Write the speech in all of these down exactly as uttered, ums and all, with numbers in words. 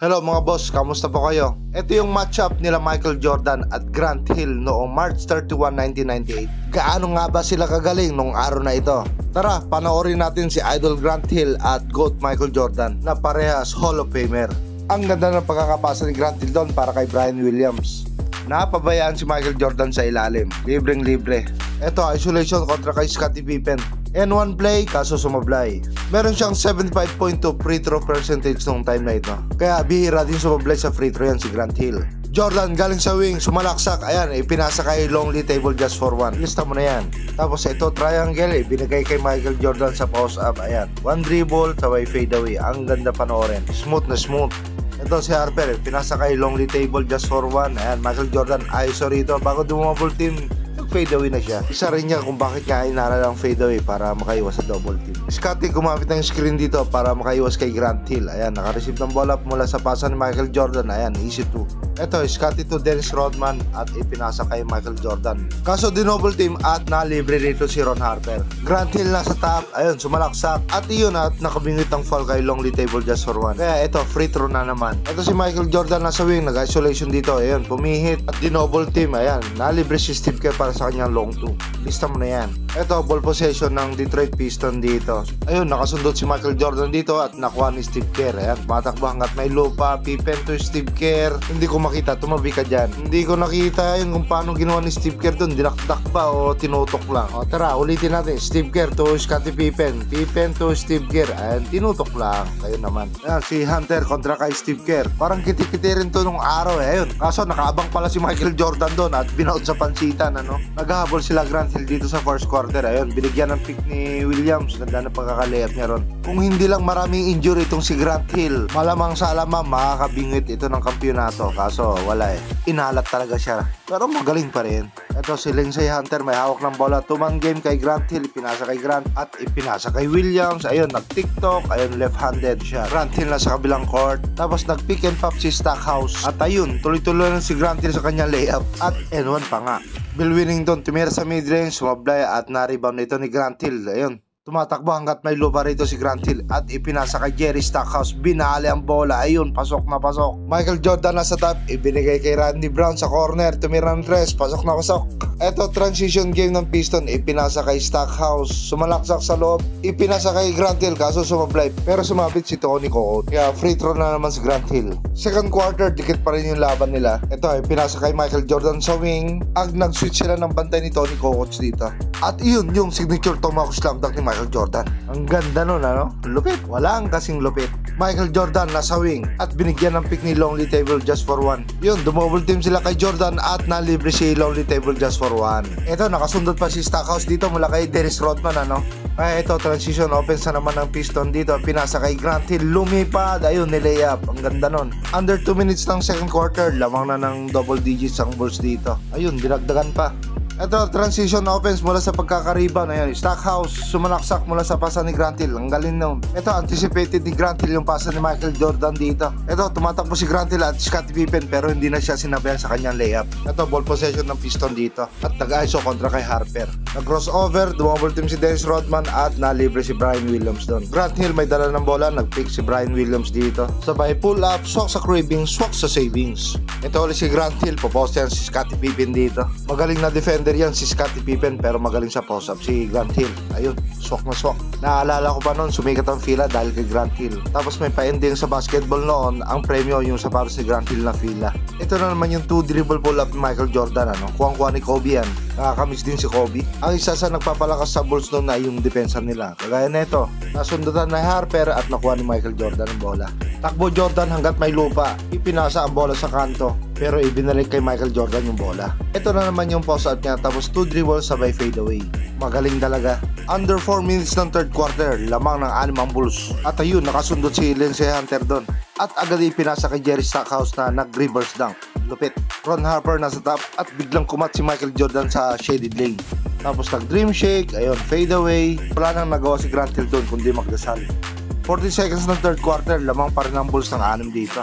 Hello mga boss, kamusta po kayo? Ito yung matchup nila Michael Jordan at Grant Hill noong March thirty-first, nineteen ninety-eight. Gaano nga ba sila kagaling nung araw na ito? Tara, panoorin natin si Idol Grant Hill at GOAT Michael Jordan na parehas Hall of Famer. Ang ganda ng pagkakapasa ni Grant Hill doon para kay Brian Williams. Napabayaan si Michael Jordan sa ilalim, libreng libre. Ito, isolation kontra kay Scottie Pippen. N one play, kaso sumablay. Meron siyang seventy-five point two free throw percentage nung time na ito. Kaya bihira din sumablay sa free throw yan si Grant Hill. Jordan galing sa wing, sumalaksak, ayan, ipinasa kay Lonely Table just for one. Lista mo na yan. Tapos ito, triangle, ibinigay kay Michael Jordan sa post-up, ayan. One dribble, sabay fade away. Ang ganda panoorin. Smooth na smooth. Ito si Harper, pinasa kay Lonely Table just for one. Ayan, Michael Jordan, I S O rito. Bago dumabol team, fade away na siya. Isa rin niya kung bakit niya inara ng fade away para makaiwas sa double team. Scottie gumamit ng screen dito para makaiwas kay Grant Hill. Ayan, nakareceive ng bola mula sa pasa ni Michael Jordan. Ayan, easy two. Ito, Scottie to Dennis Rodman at ipinasa kay Michael Jordan. Kaso dinouble team at nalibre rito si Ron Harper. Grant Hill nasa top, ayun, sumalaksak. At iyon at nakabingwit ng foul kay Lonely Table just for one. Kaya ito, free throw na naman. Ito si Michael Jordan nasa wing, nag-isolation dito. Ayun, pumihit at dinouble team. Ayan, nalibre si Steve Kerr para sa kanyang long two. Lista mo na yan. Ito, ball possession ng Detroit Pistons dito. Ayun, nakasundot si Michael Jordan dito at nakuha ni Steve Kerr. Ayan, matakbo hanggat may lupa. Pippen to Steve Kerr. Hindi ko makita, tumabi ka dyan. Hindi ko nakita yun kung paano ginawa ni Steve Kerr doon. Dinakdak ba o tinutok lang? O tara, ulitin natin. Steve Kerr to Scottie Pippen. Pippen to Steve Kerr. Ayan, tinutok lang. Kayo naman. Ayan, si Hunter kontra kay Steve Kerr. Parang kiti-kiti rin to nung araw eh. Ayun, kaso nakaabang pala si Michael Jordan doon at binaut sa pansitan, ano? Naghahabol sila Grant Hill dito sa first quarter. Ayun, binigyan ng pick ni Williams. Ganda na pagkakalayap niya ron. Kung hindi lang maraming injury itong si Grant Hill, malamang sa alamang makakabingwit ito ng kampyonato. Kaso wala eh. Inalat talaga siya. Pero magaling pa rin. Ito si Lindsey Hunter, may hawak ng bola. Two-man game kay Grant Hill. Ipinasa kay Grant at ipinasa kay Williams. Ayun, nag-tiktok. Ayun, left-handed siya. Grant Hill na sa kabilang court. Tapos nag-pick and pop si Stackhouse. At ayun, tuloy-tuloy lang si Grant Hill sa kanyang layup. At N one pa nga. Bill Winnington tumira sa mid-range, sumablay at na-rebound ito ni Grant Hill. Ayun, tumatakbo hanggat may lupa rito si Grant Hill at ipinasa kay Jerry Stackhouse. Binali ang bola. Ayun, pasok na pasok. Michael Jordan nasa top, ibinigay kay Randy Brown sa corner. Tumira ng tres, pasok na pasok. Eto, transition game ng Piston, ipinasa kay Stackhouse. Sumalaksak sa loob, ipinasa kay Grant Hill, kaso sumablay. Pero sumabit si Tony Kukoc. Kaya free throw na naman si Grant Hill. Second quarter, dikit pa rin yung laban nila. Ito, ipinasa kay Michael Jordan sa wing. Ag nag-switch sila ng bantay ni Tony Kukoc dito. At iyon yung signature tomahawk slam dunk ni Michael Jordan. Ang ganda nun, ano? Lupit. Walang kasing lupit. Michael Jordan nasa wing at binigyan ng pick ni Lonely Table just for one. Yun, dumouble team sila kay Jordan at nalibre si Lonely Table just for one. Ito, nakasundot pa si Stackhouse dito mula kay Dennis Rodman, ano? Kaya ito, transition offense na naman ng Piston dito. Pinasa kay Grant Hill, lumipad. Ayun, nilayup. Ang ganda nun. Under two minutes ng second quarter, lamang na ng double digits ang Bulls dito. Ayun, dinagdagan pa. Ito, transition offense mula sa pagkakariban. Ayan, Stackhouse, sumalaksak mula sa pasa ni Grant Hill. Ang galing nun. Ito, anticipated ni Grant Hill yung pasa ni Michael Jordan dito. Ito, tumatakbo si Grant Hill at Scottie Pippen pero hindi na siya sinabayan sa kanyang layup. Ito, ball possession ng Piston dito at nag-I S O kontra kay Harper. Nag-crossover, dumouble team si Dennis Rodman at nalibre si Brian Williams doon. Grant Hill may dala ng bola, nag-pick si Brian Williams dito. Sabay pull up, swak sa craving, swak sa savings. Ito ulit si Grant Hill, popost yan si Scottie Pippen dito. Magaling na defender yan si Scottie Pippen pero magaling sa post-up si Grant Hill. Ayun, swak na swak. Naalala ko pa noon, sumikat ang fila dahil kay Grant Hill. Tapos may pa-ending sa basketball noon, ang premyo yung sa para si Grant Hill na fila. Ito na naman yung two dribble pull-up ni Michael Jordan, ano? Kuwang-kuha ni Kobe yan. Nakakamiss din si Kobe. Ang isa sa nagpapalakas sa Bulls noon na yung depensa nila. Kagaya nito, nasundutan na Harper at nakuha ni Michael Jordan ang bola. Takbo Jordan hanggat may lupa. Ipinasa ang bola sa kanto pero ibinalik kay Michael Jordan yung bola. Ito na naman yung post-up niya tapos two dribbles sabay fade away. Magaling talaga. Under four minutes ng third quarter, lamang ng anim ang Bulls. At ayun, nakasundot si Lindsey Hunter doon. At agad ipinasa kay Jerry Stackhouse na nag-reverse dunk. Lupit. Ron Harper nasa top at biglang kumat si Michael Jordan sa shaded lane. Tapos nag-dream shake, ayun, fade away. Wala nang nagawa si Grant Hill doon kundi magdasal. forty seconds ng third quarter, lamang pa rin ang Bulls ng anim dito.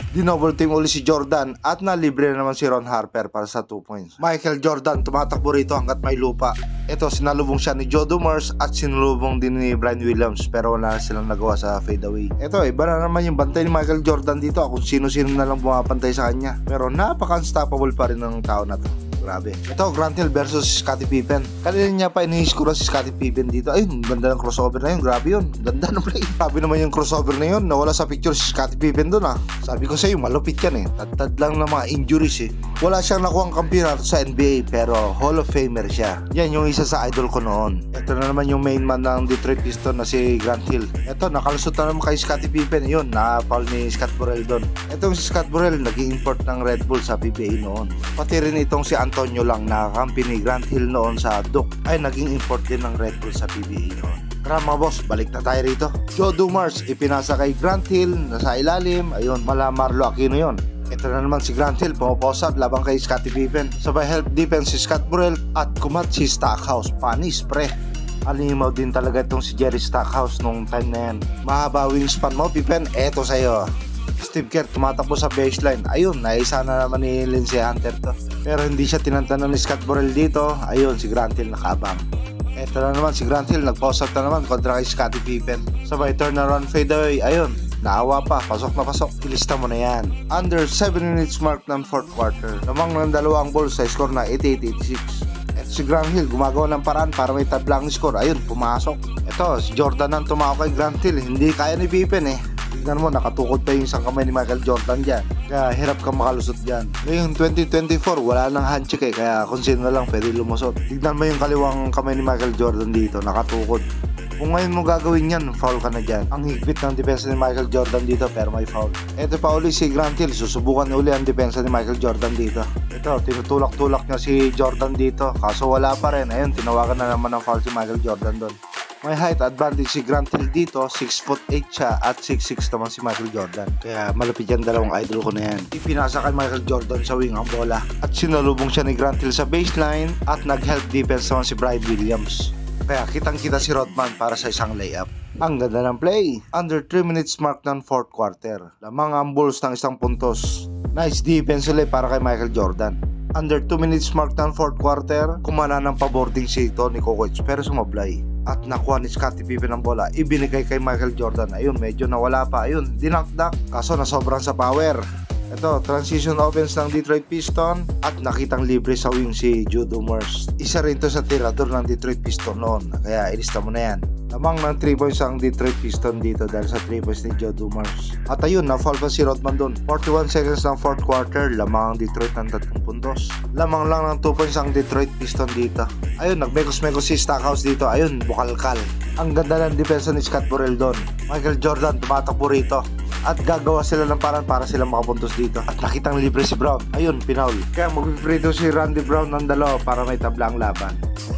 Dinouble team uli si Jordan at nalibre na naman si Ron Harper para sa two points. Michael Jordan tumatakbo rito hanggat may lupa. Ito, sinalubong siya ni Joe Dumars at sinalubong din ni Brian Williams pero wala na silang nagawa sa fadeaway. Ito, iba na naman yung bantay ni Michael Jordan dito kung sino-sino na lang bumapantay sa kanya. Pero napaka-unstoppable pa rin ng tao na to. Grabe. Ito, Grant Hill versus Scottie Pippen. Kanina niya pa inihiskura si Scottie Pippen dito. Ayun, ganda ng crossover na yun. Grabe yun. Ganda ng play. Grabe naman yung crossover na yun. Nawala sa picture si Scottie Pippen dun ah. Sabi ko sa'yo, malupit yan eh. Tad-tad lang ng mga injuries eh. Wala siyang nakuhang kampiyonato sa N B A pero Hall of Famer siya. Yan yung isa sa idol ko noon. Ito na naman yung main man ng Detroit Pistons na si Grant Hill. Ito, nakalusot na naman kay Scottie Pippen. Yun, na-foul ni Scott Burrell doon. Itong si Scott Burrell, nag-import ng Red Bull sa P B A noon. Pati rin itong si Antonio lang na kampi ni Grant Hill noon sa Duke ay naging import din ng Red Bull sa P B A noon. Tara mga boss, balik na tayo rito. Joe Dumars, ipinasa kay Grant Hill, nasa ilalim. Ayun, mala Marlo Aquino yun. Ito na naman si Grant Hill, pumapos up labang kay Scottie Pippen. Sabay help defense si Scott Burrell at kumat si Stackhouse. Panis pre. Alimaw din talaga itong si Jerry Stackhouse nung time na yan. Mahaba wingspan mo Pippen, eto sa'yo. Steve Kerr tumatakbo sa baseline. Ayun, naisa na naman ni Lindsey Hunter to. Pero hindi siya tinantanan ni Scott Burrell dito. Ayun, si Grant Hill nakabang. Eto na naman si Grant Hill, nag-pause up na naman kontra kay Scottie Pippen. Sabay turnaround fadeaway. Ayun, naawa pa, pasok na pasok. Ilista mo na yan. Under seven minutes mark ng fourth quarter. Lamang ng dalawang balls sa score na eighty-eight eighty-six. Eto si Grant Hill, gumagawa ng paraan para may tablang score. Ayun, pumasok. Eto, si Jordan ang tumako kay Grant Hill. Hindi kaya ni Pippen eh. Tignan mo, nakatukod pa yung isang kamay ni Michael Jordan dyan. Kaya hirap kang makalusot dyan. Ngayon twenty twenty-four, wala nang handshake eh. Kaya kung sino lang pwede lumusot. Tignan mo yung kaliwang kamay ni Michael Jordan dito, nakatukod. Kung ngayon mo gagawin yan, foul ka na dyan. Ang higpit ng depensa ni Michael Jordan dito pero may foul. Ito pa uli si Grant Hill, susubukan uli ang depensa ni Michael Jordan dito. Ito, tinutulak-tulak niya si Jordan dito. Kaso wala pa rin. Ayun, tinawagan na naman ng foul si Michael Jordan doon. May height advantage si Grant Hill dito, six foot eight siya at six foot six naman si Michael Jordan. Kaya malapit yan dalawang idol ko na yan. Ipinasa kay Michael Jordan sa wing ang bola at sinalubong siya ni Grant Hill sa baseline at nag-help defense naman si Brian Williams. Kaya kitang kita si Rodman para sa isang layup. Ang ganda ng play. Under three minutes mark ng fourth quarter. Lamang ang Bulls ng isang puntos. Nice defense ulit para kay Michael Jordan. Under two minutes mark ng fourth quarter, kumana ng pabording si Tony Kukoc pero sumablay. At nakuha ni Scottie Pippen ang bola, ibinigay kay Michael Jordan. Ayun, medyo nawala pa. Ayun, dinakdak. Kaso nasobrang sa power. Ito, transition offense ng Detroit Pistons at nakitang libre sa wing si Joe Dumars. Isa rin to sa tirador ng Detroit Pistons noon. Kaya ilista mo na yan. Lamang ng three points ang Detroit Pistons dito dahil sa three points ni Joe Dumars. At ayun, na-foul pa si Rodman doon. forty-one seconds ng fourth quarter, lamang ang Detroit ng tatlong puntos. Lamang lang ng two points ang Detroit Pistons dito. Ayun, nagmekos-mekos si Stackhouse dito. Ayun, bukalkal. Ang ganda ng depensa ni Scott Burrell doon. Michael Jordan tumatakbo rito. At gagawa sila ng parang para sila makapuntos dito. At nakitang libre si Brown. Ayun, pinaul. Kaya mag-free si Randy Brown ng dalawa para may tabla ang laban.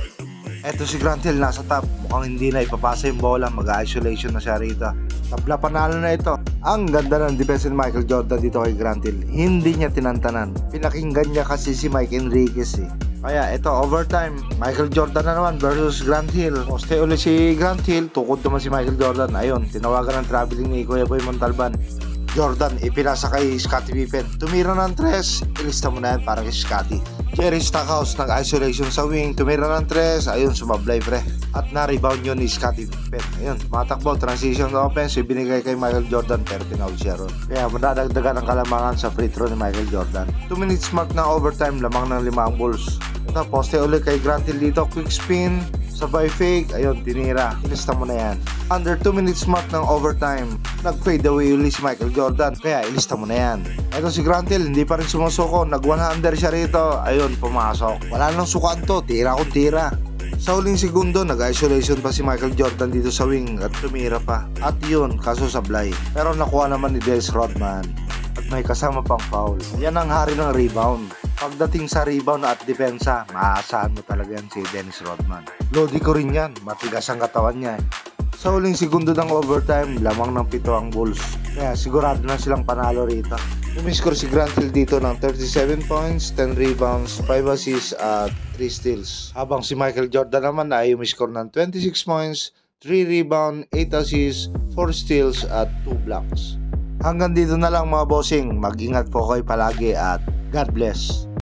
Eto si Grant Hill nasa top. Mukhang hindi na ipapasa yung bola. Mag-isolation na siya rito. Tabla panalo na ito. Ang ganda ng depensa ni Michael Jordan dito kay Grant Hill. Hindi niya tinantanan. Pinakinggan niya kasi si Mike Enriquez eh. Kaya ito overtime, Michael Jordan na naman versus Grant Hill. Poste ulit si Grant Hill, tukod naman si Michael Jordan. Ayun, tinawagan ng traveling ni Kuya Boy Montalban. Jordan, ipinasa kay Scottie Pippen. Tumira ng tres, ilista mo na yan para kay Scottie. Jerry Stackhouse nag-isolation sa wing, tumira ng tres, ayun, sumablay pre. At na-rebound yun ni Scottie Pippen. Ayun, matakbo, transition offense, binigay kay Michael Jordan pero pinaul siya ron. Kaya madadagdagan ang kalamangan sa free throw ni Michael Jordan. two minutes mark na overtime, lamang ng limang Bulls. Ito, poste ulit kay Grant Hill dito, quick spin, sabay fake, ayun, tinira. Ilista mo na yan. Under two minutes mark ng overtime, nag-fade away ulit si Michael Jordan, kaya ilista mo na yan. Ito si Grant Hill, hindi pa rin sumusuko, nag-one-hander siya rito, ayun, pumasok. Wala nang sukaan to, tira kung tira. Sa huling segundo, nag-isolation pa si Michael Jordan dito sa wing at tumira pa. At yun, kaso sablay. Pero nakuha naman ni Dennis Rodman. At may kasama pang foul. Yan ang hari ng rebound. Pagdating sa rebound at depensa, maaasahan mo talaga yan si Dennis Rodman. Lodi ko rin yan, matigas ang katawan niya. Sa huling segundo ng overtime, lamang ng pito ang Bulls. Kaya sigurado na silang panalo rito. Umiscore si Grant Hill dito ng thirty-seven points, ten rebounds, five assists at three steals. Habang si Michael Jordan naman ay umiscore ng twenty-six points, three rebounds, eight assists, four steals at two blocks. Hanggang dito na lang mga bossing, mag-ingat po kayo palagi at God bless.